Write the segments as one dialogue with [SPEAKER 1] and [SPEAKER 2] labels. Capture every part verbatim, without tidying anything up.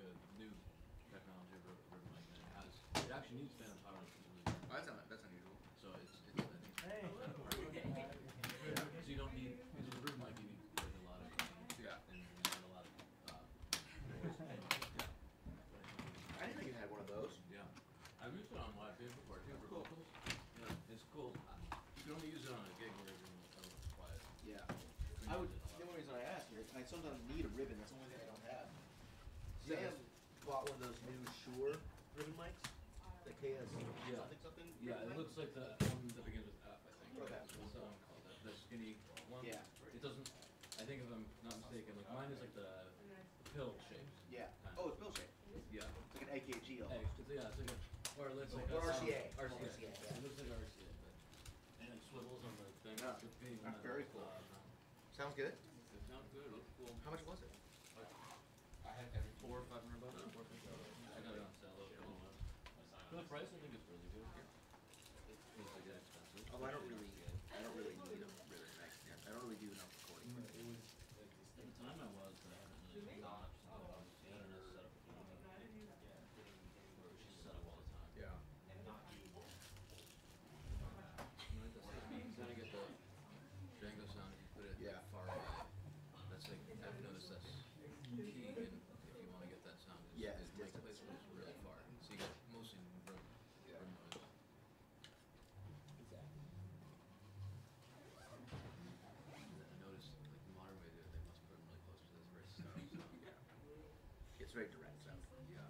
[SPEAKER 1] a new technology of ribbon mic that has. It actually needs phantom power. Really
[SPEAKER 2] oh, that's not that's unusual.
[SPEAKER 1] So it's it's. I think, hey. Yeah. So you don't need because with ribbon mic you need like a lot of
[SPEAKER 2] yeah
[SPEAKER 1] and you need a lot of. Uh,
[SPEAKER 2] yeah. I didn't know you had one of those.
[SPEAKER 1] Yeah. I've used it on live video before too for vocals. Yeah, it's cool. You can only use it on a gig where everyone's quiet.
[SPEAKER 2] Yeah. I would. The only reason I ask here, I sometimes need a ribbon. That's the only thing I don't have. Sam bought one of those new Shure ribbon mics. The K S
[SPEAKER 1] yeah.
[SPEAKER 2] something something.
[SPEAKER 1] Yeah, it looks like the one that begins with F. I think.
[SPEAKER 2] Okay.
[SPEAKER 1] What's that one called? The, the skinny one.
[SPEAKER 2] Yeah.
[SPEAKER 1] It doesn't. I think if I'm not mistaken, like mine is like the pill shape.
[SPEAKER 2] Yeah.
[SPEAKER 1] Kind of.
[SPEAKER 2] Oh, it's pill shape.
[SPEAKER 1] Yeah.
[SPEAKER 2] It's like an A K G almost.
[SPEAKER 1] Hey, it's, yeah, it's like a, or it's like
[SPEAKER 2] or
[SPEAKER 1] a,
[SPEAKER 2] R C A.
[SPEAKER 1] Um, R C A.
[SPEAKER 2] R C A. Yeah.
[SPEAKER 1] It looks like R C A, but and it swivels on the thing.
[SPEAKER 2] Yeah.
[SPEAKER 1] It's big
[SPEAKER 2] That's very cool.
[SPEAKER 1] Uh,
[SPEAKER 2] Sounds good.
[SPEAKER 1] It sounds good. It looks cool.
[SPEAKER 2] How much was it?
[SPEAKER 1] Like, I had every four or five hundred bucks. Four or five I got it on sale. For the price, I think it's really good. It feels like it's expensive.
[SPEAKER 2] Although I don't really, I don't really need a ribbon mic. I don't really do enough recording.
[SPEAKER 1] Mm, it was at the time I was, but I haven't really done much. I was the internet set up for me. Where she's set up all the time.
[SPEAKER 2] Yeah.
[SPEAKER 1] You gotta get the Django sound if you put it
[SPEAKER 2] yeah.
[SPEAKER 1] far away. That's like I've noticed that's key in if you want to get that sound. Is,
[SPEAKER 2] yeah,
[SPEAKER 1] is make place really far. So you get mostly room,
[SPEAKER 2] yeah.
[SPEAKER 1] room noise.
[SPEAKER 2] Exactly.
[SPEAKER 1] I noticed like the modern way they must put them really close to this very stark sound.
[SPEAKER 2] Yeah. It's very direct sound.
[SPEAKER 1] Yeah.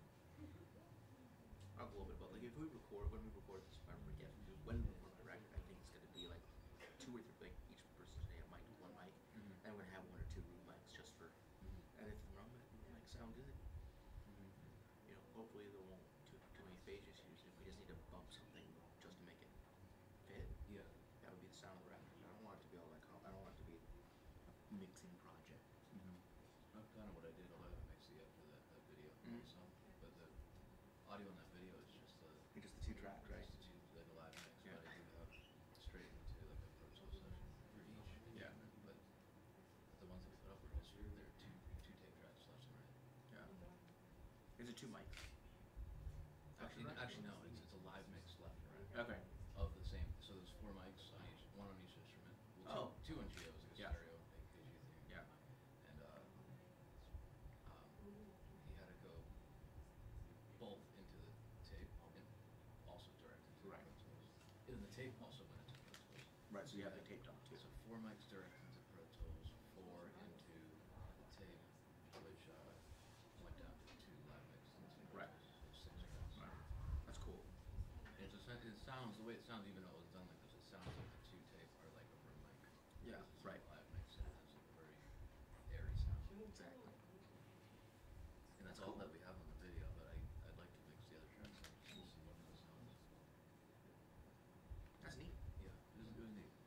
[SPEAKER 2] I'll go a little bit about like if we record when we record this, if I forget when we record the record, I think it's gonna be like two or three, like each person's gonna have mic, one mic, mm-hmm. and we're gonna have one or two room mics just for, mm-hmm. and if the room mic sound good, mm-hmm. you know, hopefully there won't too too many phase issues. If we just need to bump something just to make it fit,
[SPEAKER 1] yeah,
[SPEAKER 2] that would be the sound of the record. I don't want it to be all like I don't want it to be a mixing project.
[SPEAKER 1] Mm-hmm. That's kind of what I did. A lot of it makes the after that, that video, mm-hmm. so, but the audio in that video is just the
[SPEAKER 2] just the two tracks, right?
[SPEAKER 1] Just the two, like a live mix,
[SPEAKER 2] yeah.
[SPEAKER 1] but I do have straight into like a Pro Tool session for each.
[SPEAKER 2] Yeah.
[SPEAKER 1] But the ones that we put up were just there are two two tape tracks left and right.
[SPEAKER 2] Yeah. Is it two mics?
[SPEAKER 1] Actually, right? actually no. It's it's a live mix left and right.
[SPEAKER 2] Okay.
[SPEAKER 1] Of the same. So there's four mics on each, one on each instrument. Well, two, oh. Two on Geos, like a
[SPEAKER 2] yeah.
[SPEAKER 1] stereo A K G thing.
[SPEAKER 2] Yeah.
[SPEAKER 1] And uh, um, he had to go both into the tape and also direct into
[SPEAKER 2] right.
[SPEAKER 1] the Pro Tools. And the tape also went into Pro Tools.
[SPEAKER 2] Right, so you have the tape on too.
[SPEAKER 1] So four mics direct into Pro Tools, four into the tape, which uh, went down to two live mixes.
[SPEAKER 2] Right.
[SPEAKER 1] So six tracks.
[SPEAKER 2] Right. That's cool.
[SPEAKER 1] And it's a, it sounds, the way it sounds, even though it was done like this, it sounds like the two tape are like a room mic.
[SPEAKER 2] Yeah, right.
[SPEAKER 1] Live mix, and it has like a very airy sound.
[SPEAKER 2] Exactly.
[SPEAKER 1] And that's all that we have on the video, but I, I'd like to mix the other tracks and see what those sounds.
[SPEAKER 2] That's neat.
[SPEAKER 1] Yeah, it was, it was neat.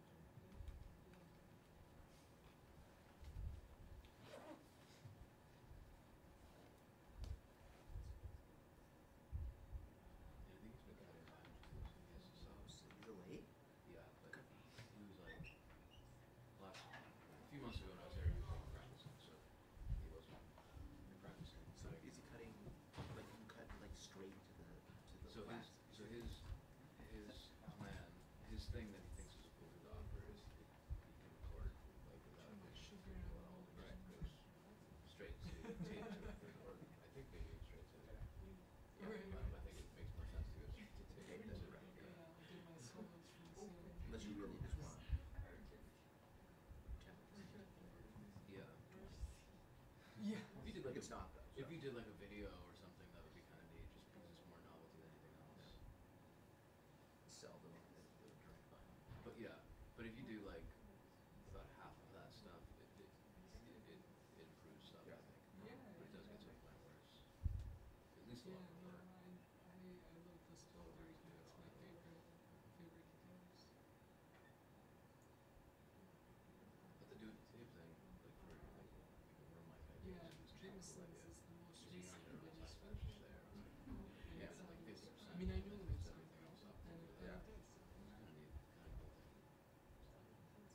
[SPEAKER 1] Yeah, I think he's been kind of live.
[SPEAKER 2] So he's late?
[SPEAKER 1] Yeah, but he was like, last, a few months ago when I was there, he was practicing, so he wasn't practicing.
[SPEAKER 2] So is he cutting, like you cut like straight to the to the
[SPEAKER 1] So his so his his plan, his thing that he thinks is cool to offer is he, he can record like without a sugar at all. Right. Goes straight to tape to record. I think they do straight to it. Yeah, I, I think it makes more sense to go to tape than to record.
[SPEAKER 2] Unless you really just want.
[SPEAKER 1] Yeah.
[SPEAKER 2] Yeah.
[SPEAKER 1] If you did like
[SPEAKER 2] it's
[SPEAKER 1] a,
[SPEAKER 2] not though. So.
[SPEAKER 1] If you did like a video or something, that would be kind of neat, just because it's more novelty than anything else.
[SPEAKER 2] Sell them.
[SPEAKER 1] But yeah, but if you do like about half of that stuff, it it it, it, it improves stuff. Yeah. I think. Yeah. But it does get to a point where it's at least a lot more.
[SPEAKER 3] Yeah, no, I I I love the Spelberg. It's my favorite favorite guitars.
[SPEAKER 1] But the dude tape thing, like for like.
[SPEAKER 3] Yeah, Jameson's is the most recent release.
[SPEAKER 1] There. Yeah, it's like fifty percent.
[SPEAKER 3] I mean, I knew it was
[SPEAKER 1] everything else up.
[SPEAKER 3] And it,
[SPEAKER 1] Yeah.
[SPEAKER 3] and it is.
[SPEAKER 1] It's kind of neat, kind of cool thing.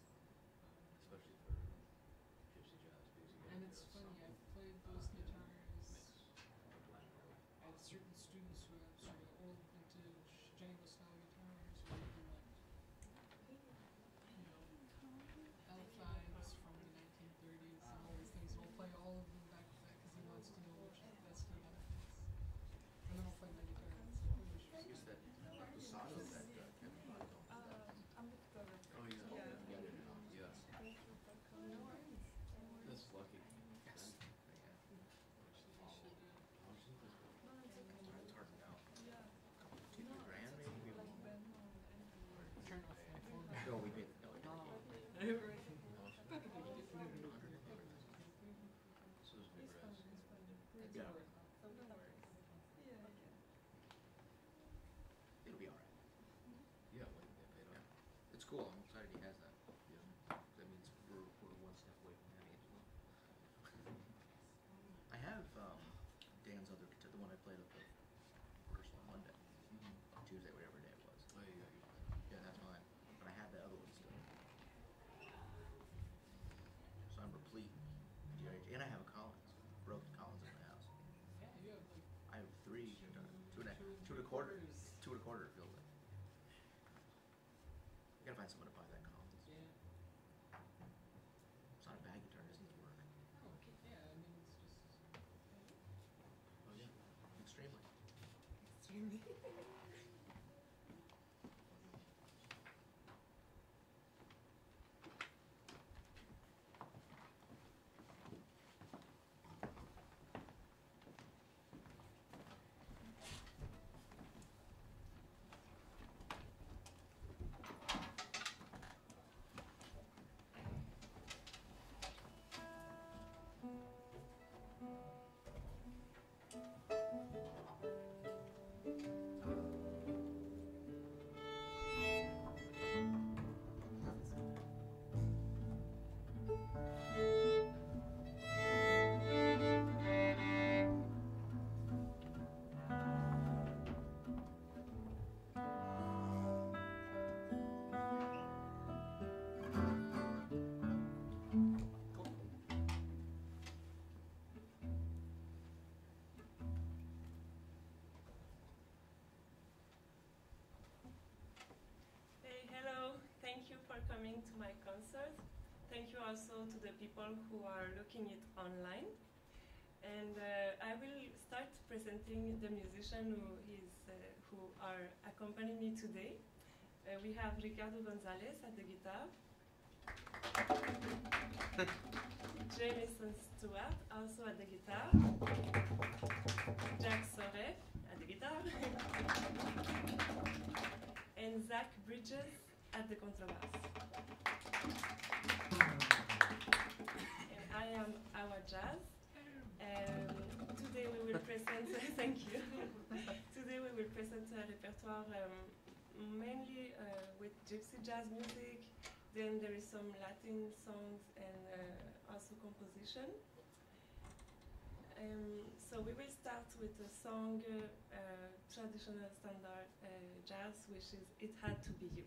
[SPEAKER 1] Especially for gypsy jazz music.
[SPEAKER 3] And it's funny, I've played those guitars certain students who have sort of old vintage Django style guitars, or even like, you know, L fives from the nineteen thirties and all these things. And we'll play all of them back to back because he wants to know which is the best guitar is. And then I'll play my guitar and it's like, which
[SPEAKER 2] I guess that Lusado that uh, Kevin bought don't do that.
[SPEAKER 4] I'm the photographer.
[SPEAKER 1] Oh, yeah.
[SPEAKER 4] Yeah.
[SPEAKER 1] Yeah, I didn't know. Yeah.
[SPEAKER 4] Thank you for coming. No worries.
[SPEAKER 1] That's lucky.
[SPEAKER 2] Yes. Yeah.
[SPEAKER 3] actually you should, uh,
[SPEAKER 1] How much is this?
[SPEAKER 4] No, it's okay.
[SPEAKER 2] It's hard to know.
[SPEAKER 4] Yeah.
[SPEAKER 2] Two, three grand maybe.
[SPEAKER 4] Like Venmo and anything.
[SPEAKER 3] turn off my phone.
[SPEAKER 2] No, we paid. No, we
[SPEAKER 3] No.
[SPEAKER 2] paid.
[SPEAKER 1] So it's big
[SPEAKER 4] It's
[SPEAKER 1] res.
[SPEAKER 4] fine, it's fine.
[SPEAKER 2] Yeah.
[SPEAKER 4] So no worries. Yeah, okay.
[SPEAKER 2] It'll be all right.
[SPEAKER 1] Yeah, when they paid off.
[SPEAKER 2] It's cool. I'm excited he has that.
[SPEAKER 1] Yeah.
[SPEAKER 2] That means we're, we're one step away from having it as well. I have um, Dan's other guitar, the one I played at the rehearsal on Monday,
[SPEAKER 1] Mm-hmm.
[SPEAKER 2] Tuesday, whatever day it was.
[SPEAKER 1] Oh, yeah, you
[SPEAKER 2] Yeah, that's mine. But I have that other one still. So I'm replete. G R H. And I have a Collins. Broke Collins in my house.
[SPEAKER 3] Yeah, you have like
[SPEAKER 2] I have three guitars. Two and a,
[SPEAKER 3] two and
[SPEAKER 2] two and a
[SPEAKER 3] three
[SPEAKER 2] quarter.
[SPEAKER 3] quarters.
[SPEAKER 2] Two and a quarter, it feels like. I gotta find someone to buy that Collins.
[SPEAKER 3] Yeah.
[SPEAKER 2] It's not a bad guitar, it just needs work.
[SPEAKER 3] Oh, okay. Yeah, I mean it's just
[SPEAKER 2] Oh yeah. Extremely.
[SPEAKER 4] Extremely.
[SPEAKER 5] Hey, hello. Thank you for coming to my concert. Thank you also to the people who are looking it online. And uh, I will start presenting the musician who is uh, who are accompanying me today. Uh, we have Ricardo Gonzalez at the guitar, Jameson Stewart also at the guitar, Jack Soref at the guitar, and Zach Bridges at the contrabass. And I am our jazz. Um, today we will present, thank you. Today we will present a repertoire um, mainly uh, with gypsy jazz music. Then there is some Latin songs and uh, also composition. Um, so we will start with a song, uh, uh, traditional standard uh, jazz, which is "It Had to Be You."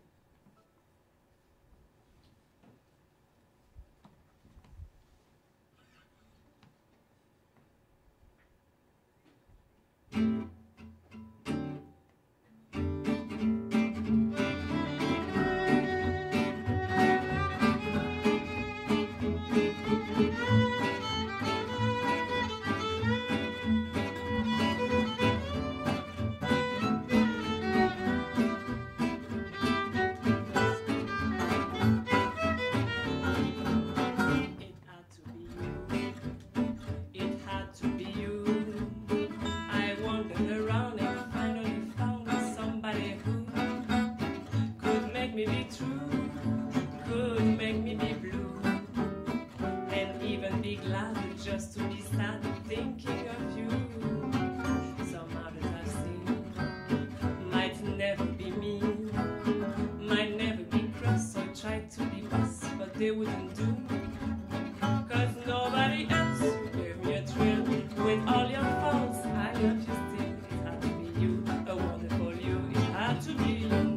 [SPEAKER 5] They wouldn't do, cause nobody else gave me a thrill. With all your faults, I love you still. It had to be you, a wonderful you. It had to be you.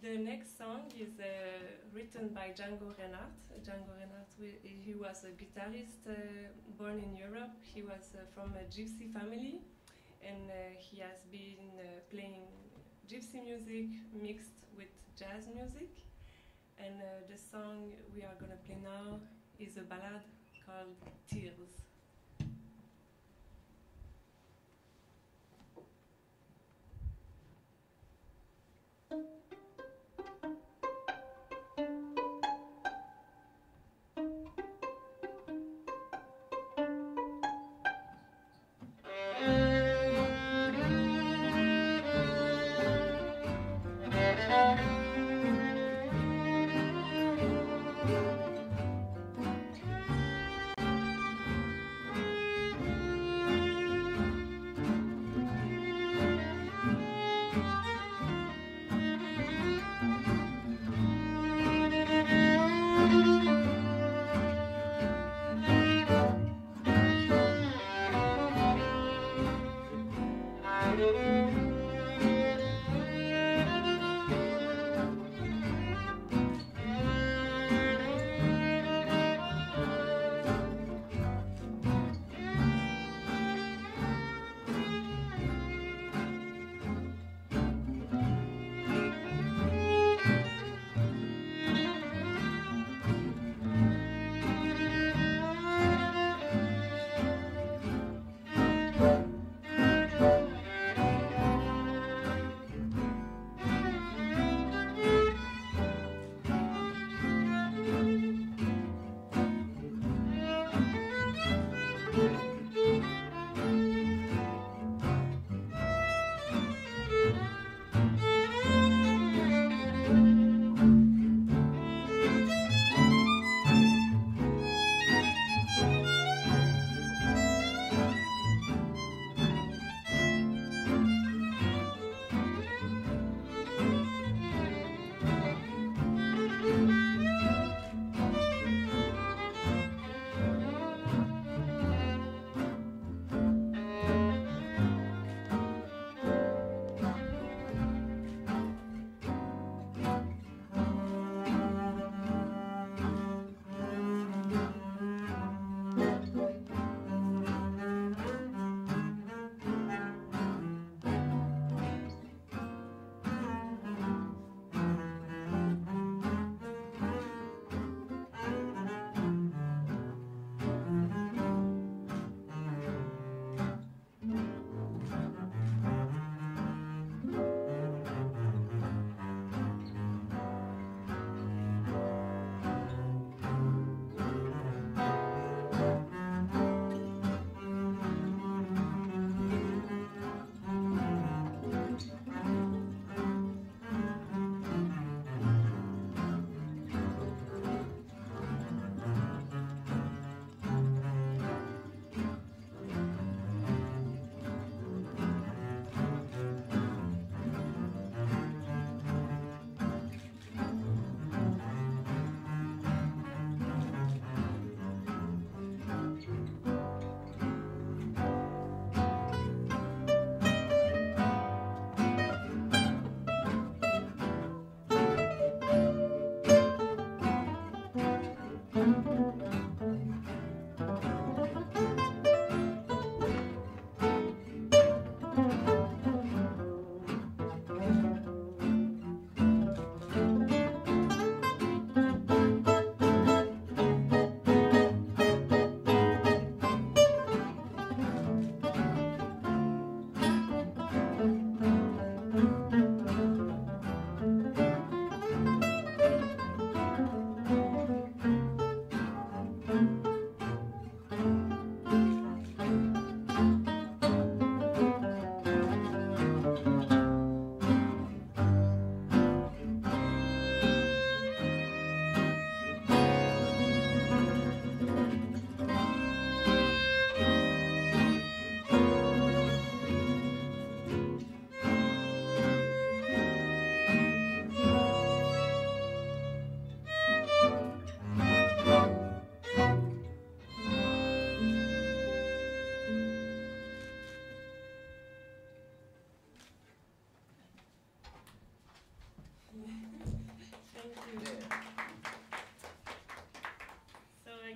[SPEAKER 5] The next song is uh, written by Django Reinhardt. Django Reinhardt, we- he was a guitarist uh, born in Europe. He was uh, from a gypsy family, and uh, he has been uh, playing gypsy music mixed with jazz music. And uh, the song we are gonna play now is a ballad called Tears.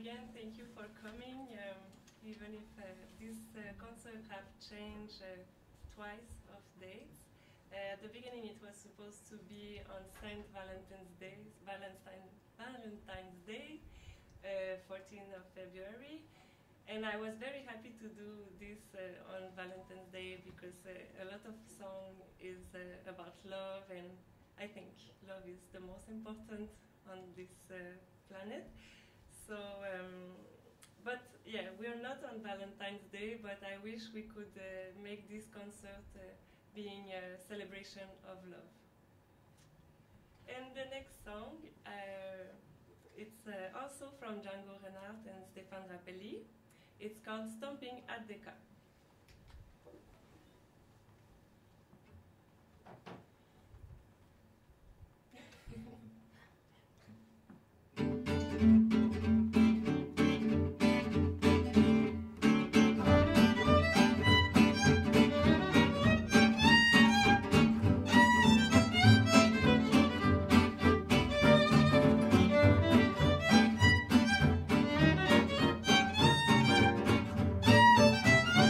[SPEAKER 5] again, thank you for coming. Um, even if uh, this uh, concert have changed uh, twice of dates. Uh, at the beginning, it was supposed to be on Saint Valentine's Day, Valentine, Valentine's Day, uh, fourteenth of February. And I was very happy to do this uh, on Valentine's Day because uh, a lot of song is uh, about love, and I think love is the most important on this uh, planet. So, um, but yeah, we are not on Valentine's Day, but I wish we could uh, make this concert uh, being a celebration of love. And the next song, uh, it's uh, also from Django Reinhardt and Stéphane Rappelli. It's called Stomping at the Car.
[SPEAKER 6] Thank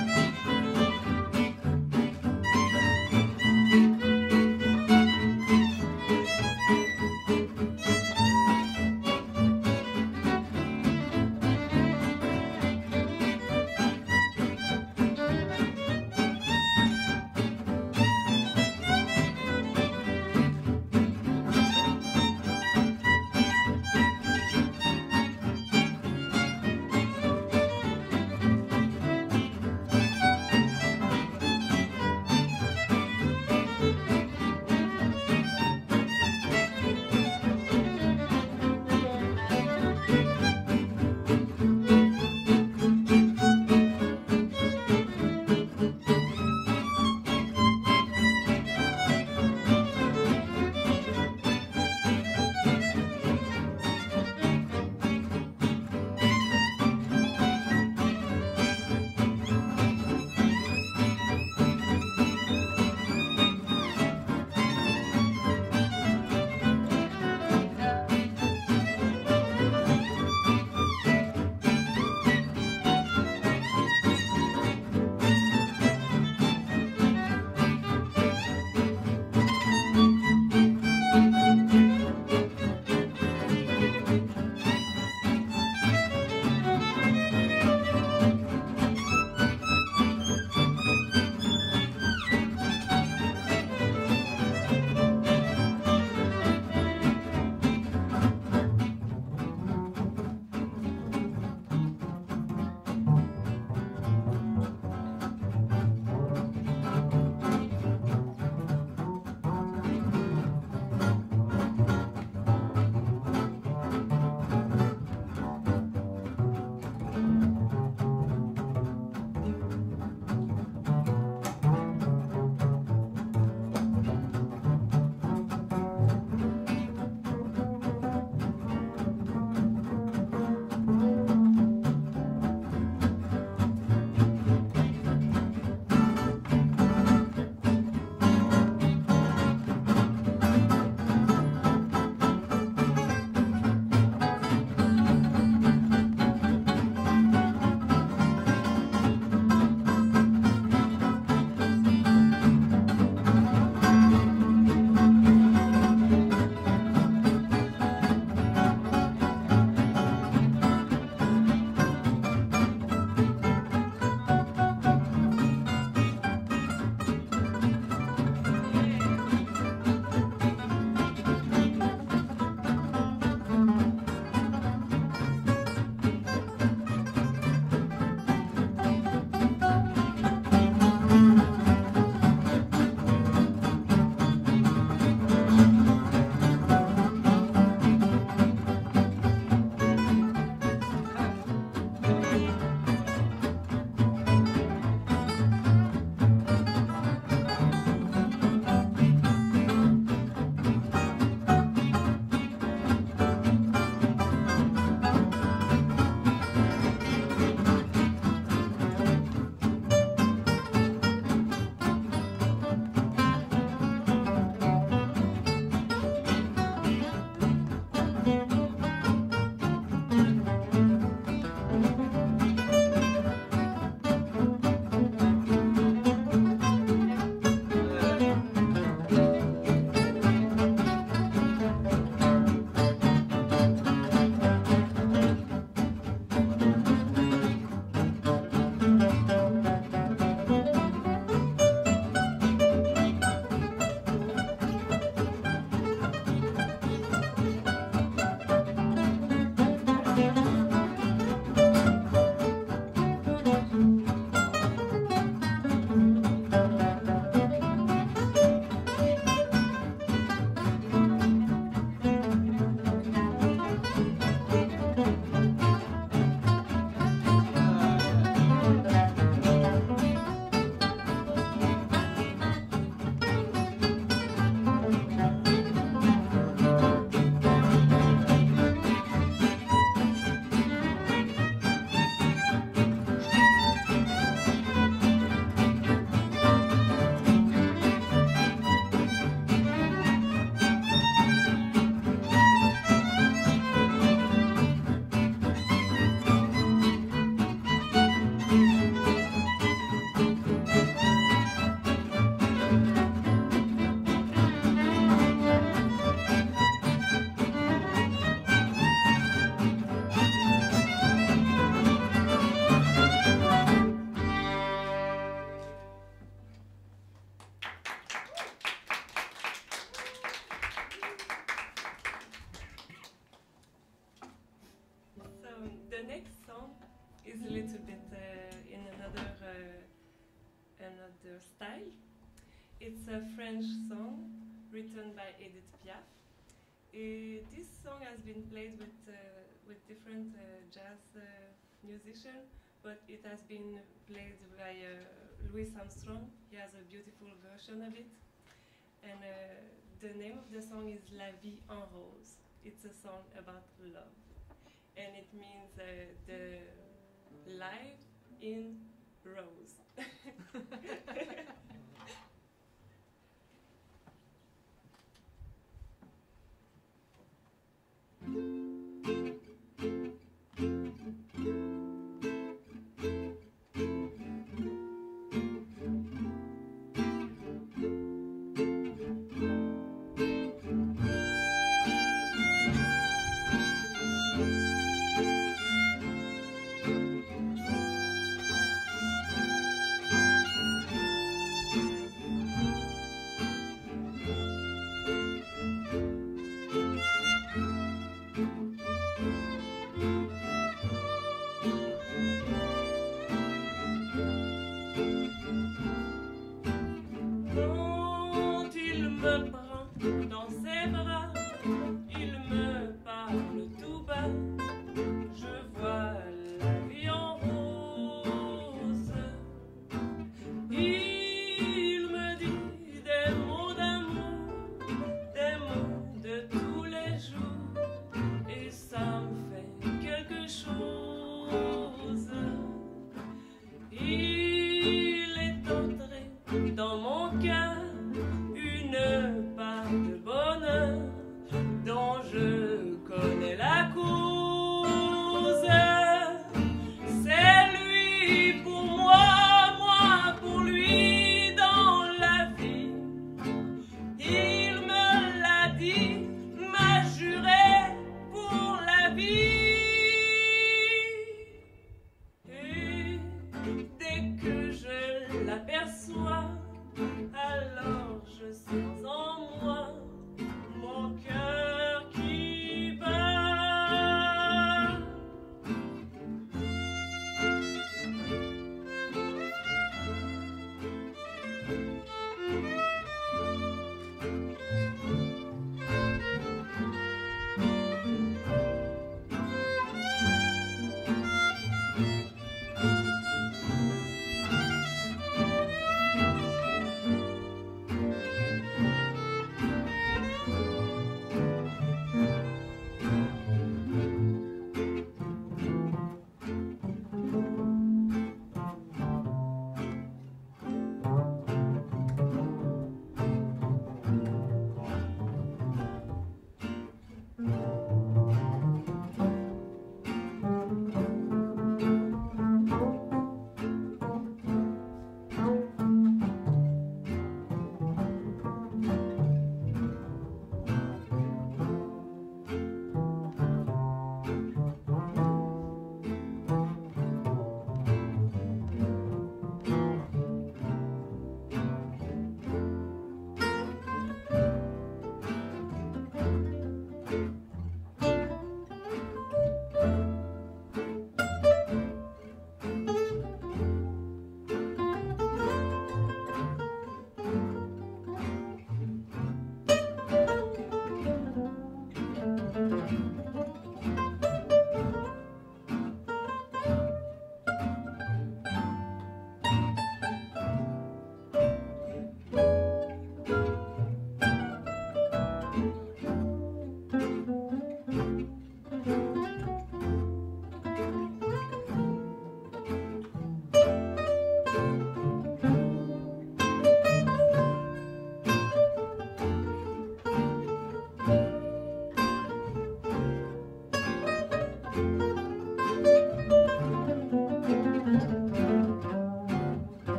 [SPEAKER 5] is a little bit uh, in another uh, another style. It's a French song written by Edith Piaf. Uh, this song has been played with uh, with different uh, jazz uh, musicians, but it has been played by uh, Louis Armstrong. He has a beautiful version of it, and uh, the name of the song is La Vie en Rose. It's a song about love, and it means uh, the life in rose.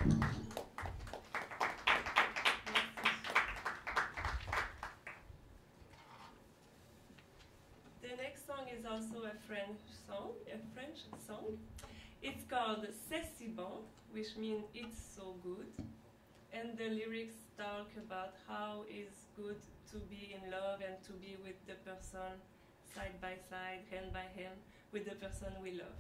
[SPEAKER 5] The next song is also a French song, a French song. It's called C'est si bon, which means it's so good. And the lyrics talk about how it's good to be in love and to be with the person side by side, hand by hand, with the person we love.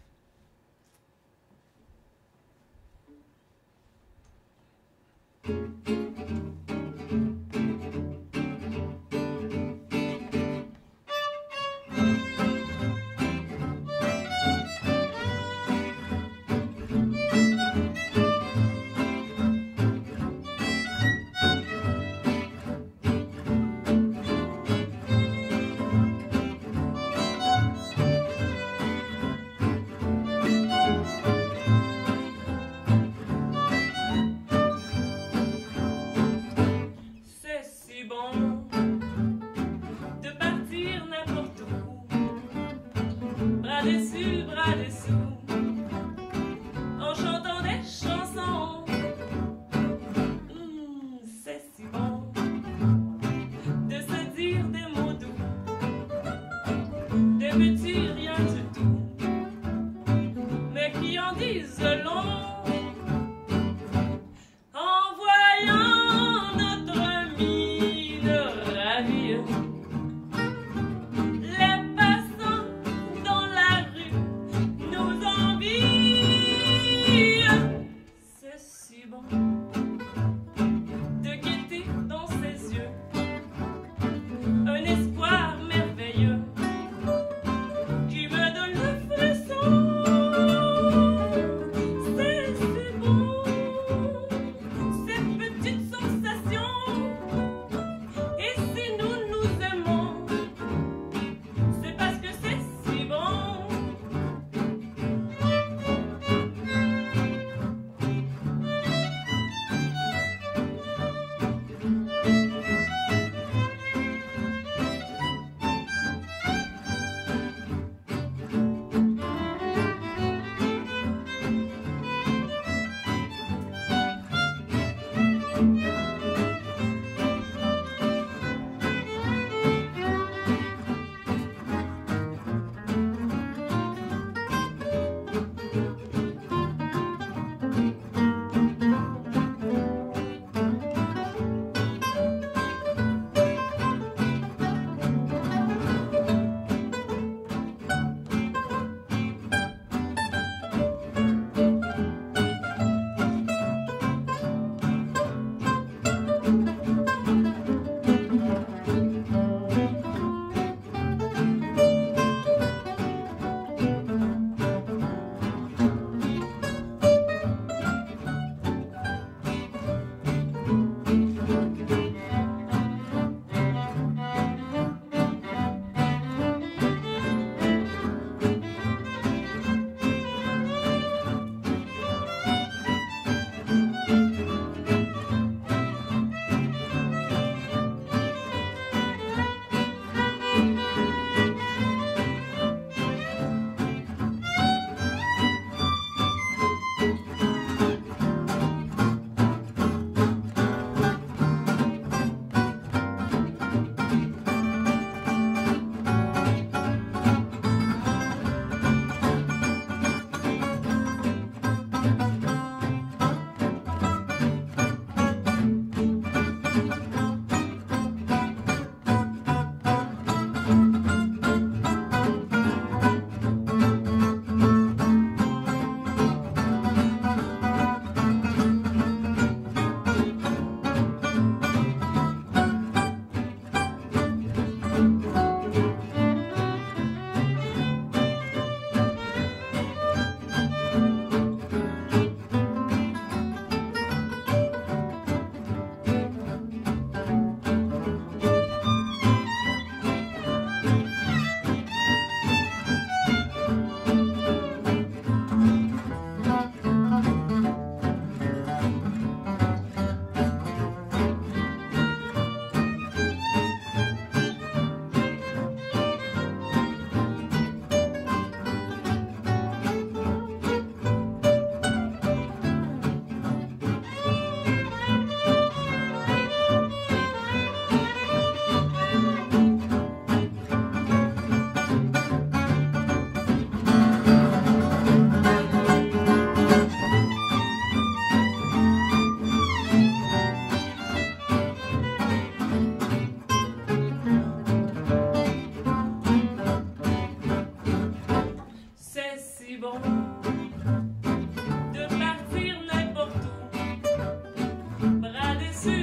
[SPEAKER 6] Thank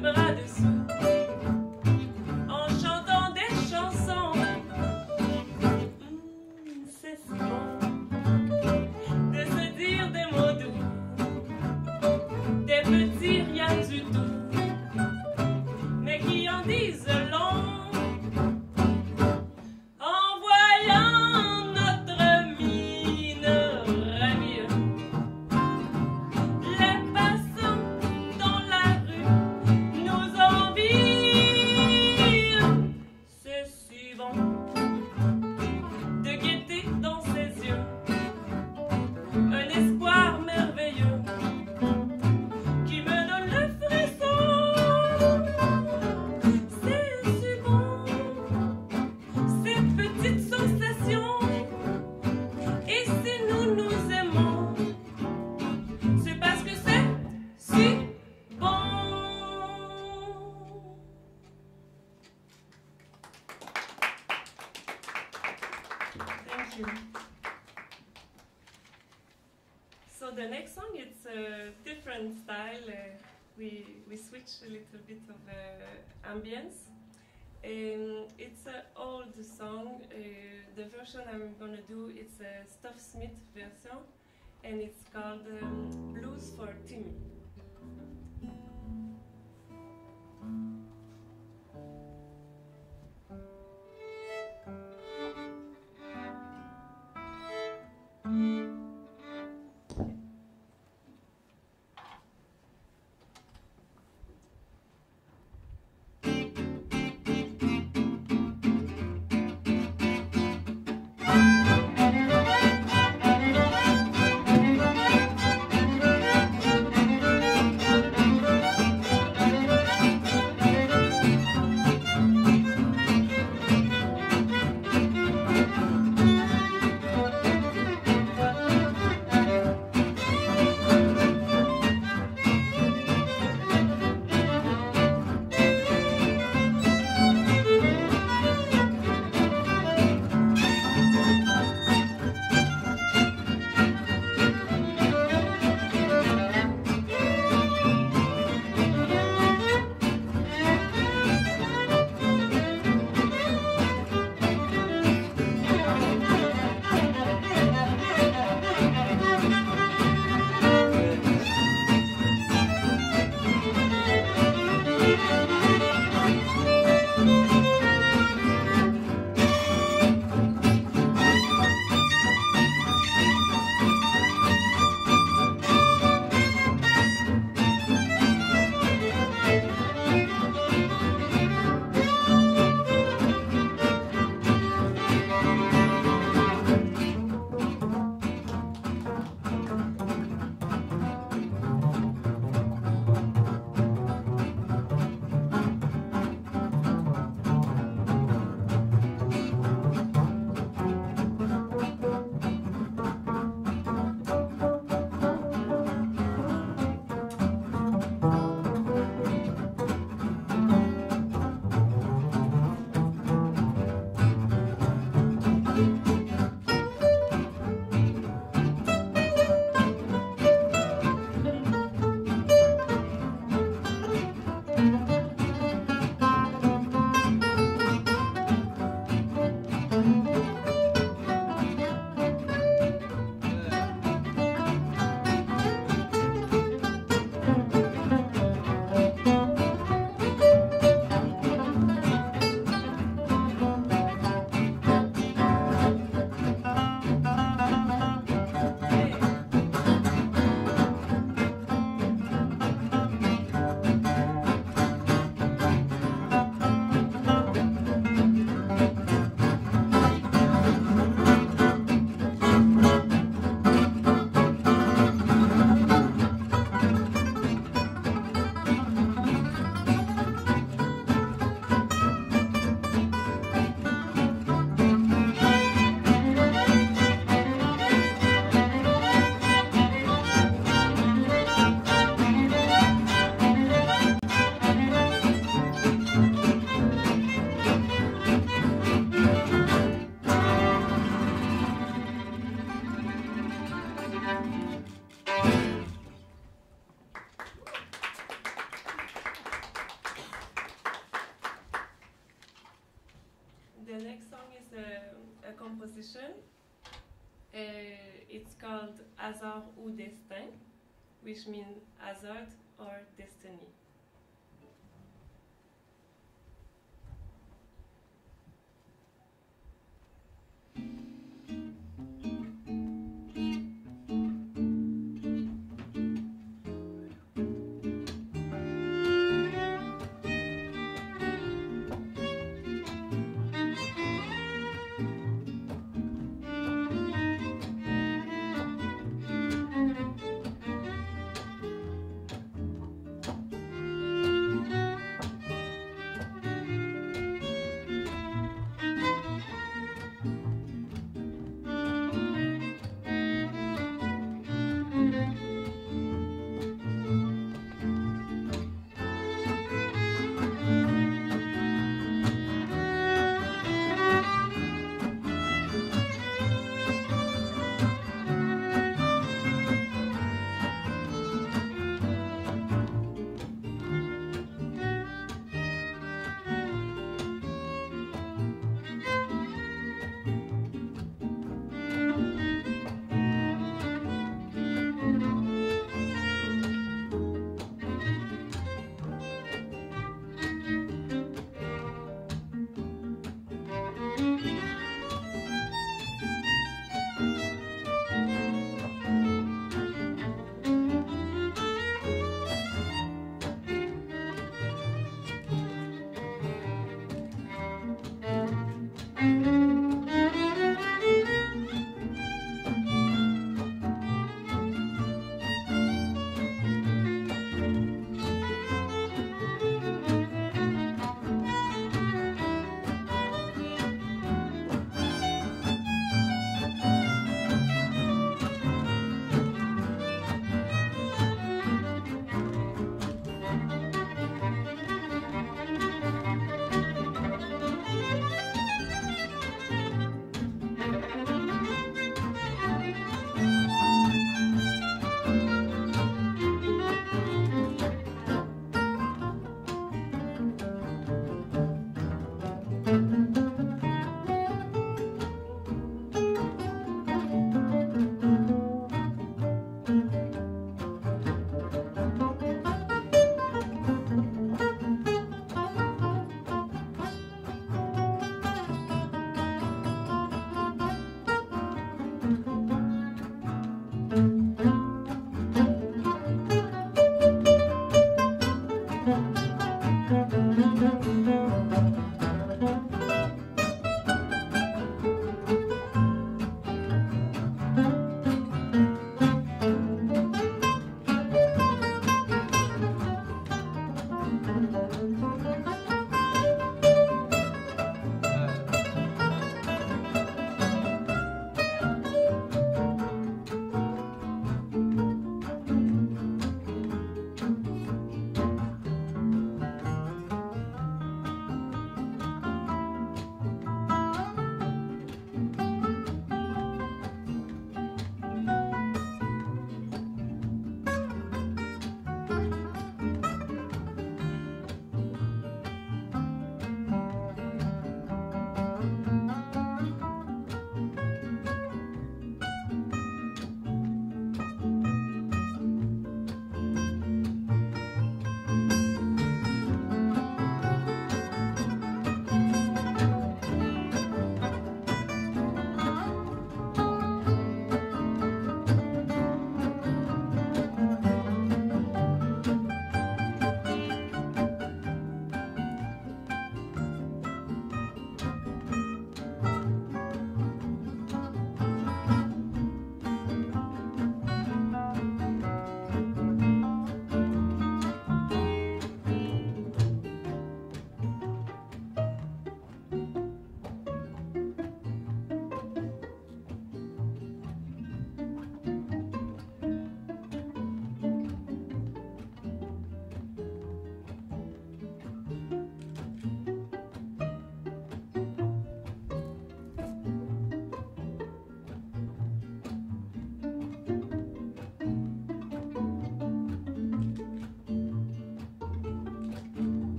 [SPEAKER 5] bras dessous, en chantant des chansons. Mmh, c'est si bon de se dire des mots doux, des petits rien du tout, mais qui en disent long. En voyant notre mine ravie, les passants dans la rue nous envient. C'est si bon de guetter dans ses yeux un espoir merveilleux qui me donne le frisson. C'est si bon, cette petite sensation. Et si nous nous aimons, c'est parce que c'est si bon. Thank you. So the next song, it's a different style. Uh, we we switch a little bit of uh, ambience. Um, it's an old song. Uh, the version I'm gonna do it's a Stuff Smith version, and it's called um, Blues for Timmy.
[SPEAKER 6] Thank
[SPEAKER 5] composition. Uh, it's called Hasard ou Destin, which means hazard or destiny.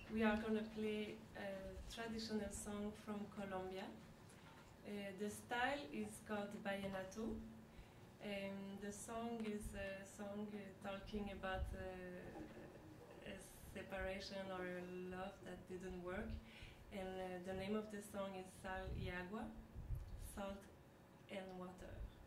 [SPEAKER 5] we are going to play a traditional song from Colombia. Uh, the style is called vallenato. Um, the song is a song uh, talking about uh, a separation or a love that didn't work. And uh, the name of the song is Sal y Agua, salt and water.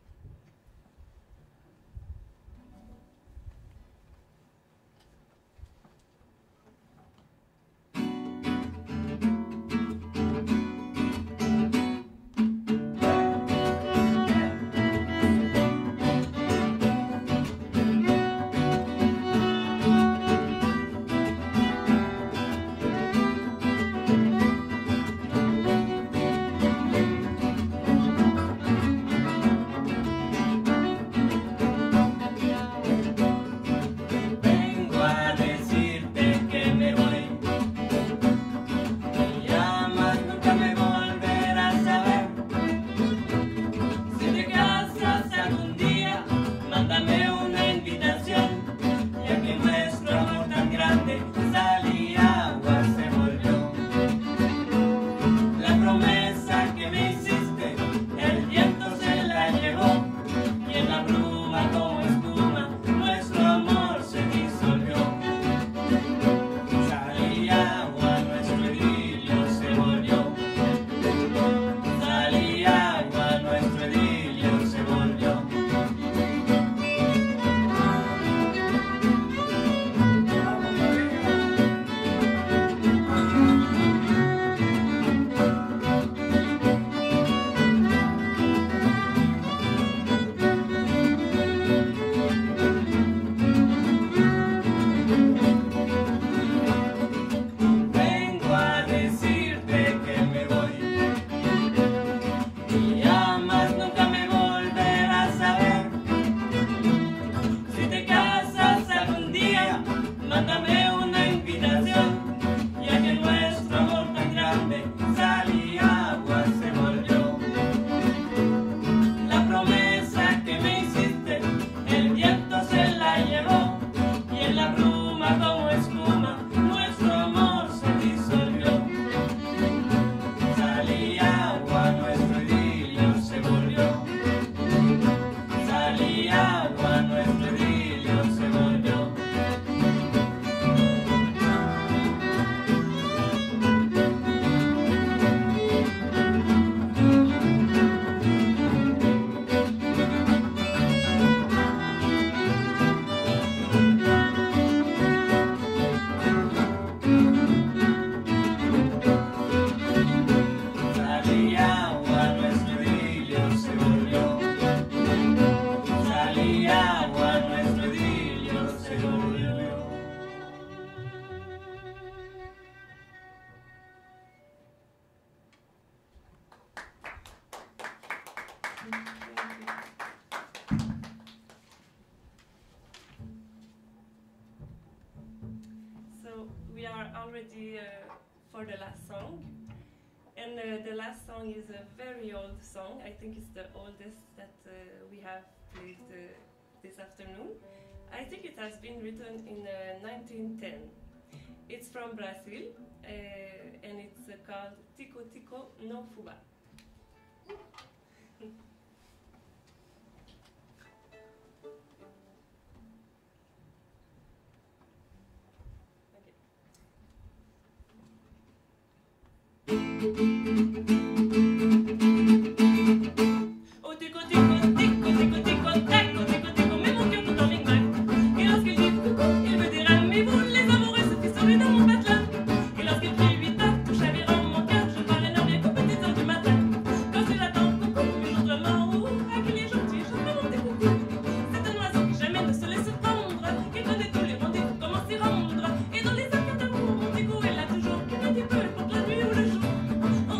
[SPEAKER 5] We are already uh, for the last song, and uh, the last song is a very old song. I think it's the oldest that uh, we have played uh, this afternoon. I think it has been written in uh, nineteen ten. It's from Brazil, uh, and it's uh, called Tico Tico no Fuba. Oh tico tico tico tico tico taco tico tico met mon cœur tout en micmac. Et lorsqu'il dit coucou, il me dira mais vous les amoureux ce qui sourit dans mon patelin. Et lorsqu'il crie huit heures, tout chavirant mon cœur, je parle énorme bien qu'aux petites heures du matin. Quand il attend coucou, mais autrement ou ah qu'il est gentil, je me monte coucou. C'est un oiseau qui jamais ne se laisse prendre, qui connaît tous les rendez-vous, comment s'y rendre. Et dans les affaires d'amour, mon tico est là toujours, qui me dit peu importe la nuit ou le jour.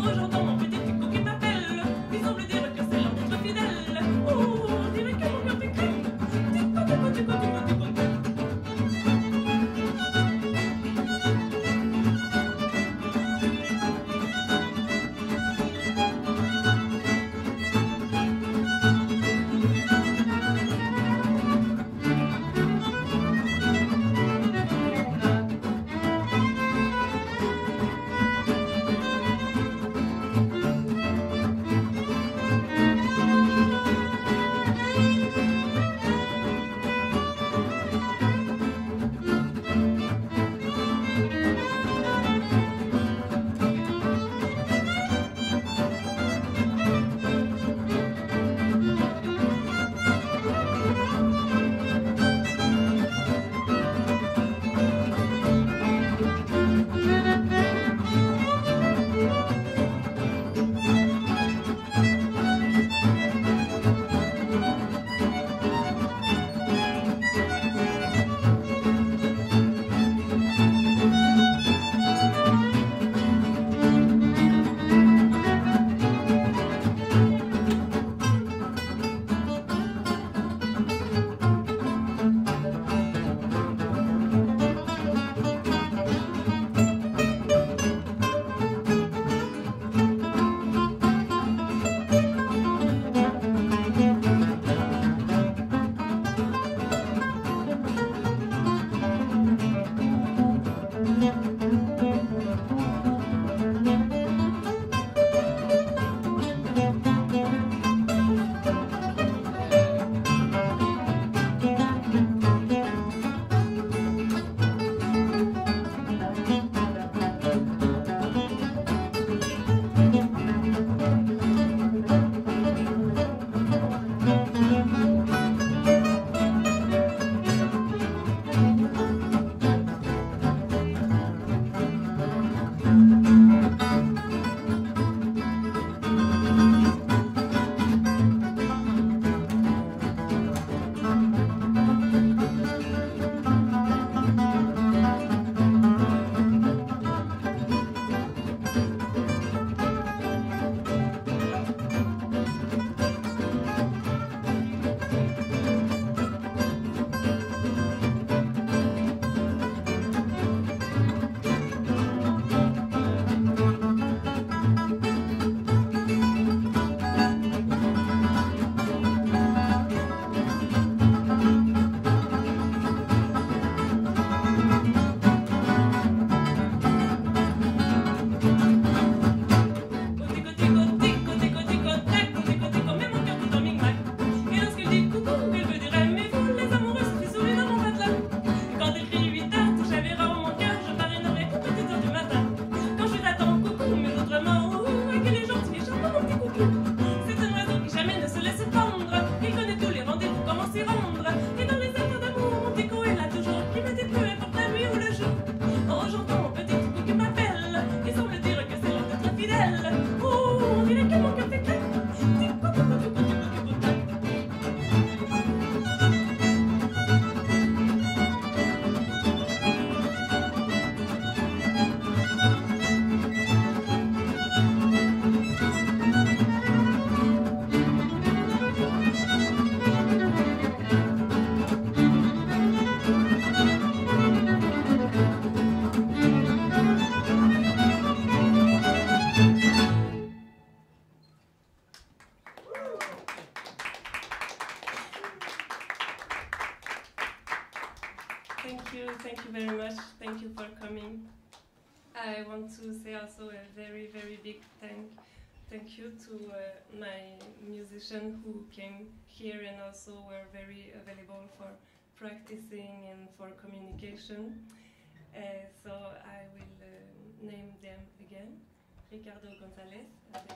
[SPEAKER 5] Thank you for coming. I want to say also a very, very big thank, thank you to uh, my musicians who came here and also were very available for practicing and for communication. Uh, so I will uh, name them again. Ricardo Gonzalez,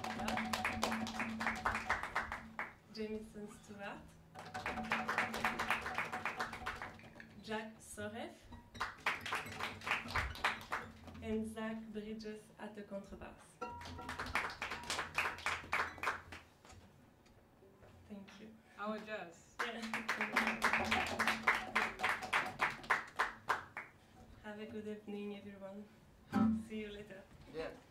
[SPEAKER 5] Jamison Stewart, Jack Soref, and Zach Bridges at the contrebass. Thank you.
[SPEAKER 3] I'll adjust.
[SPEAKER 5] Have a good evening, everyone. See you later.
[SPEAKER 2] Yeah.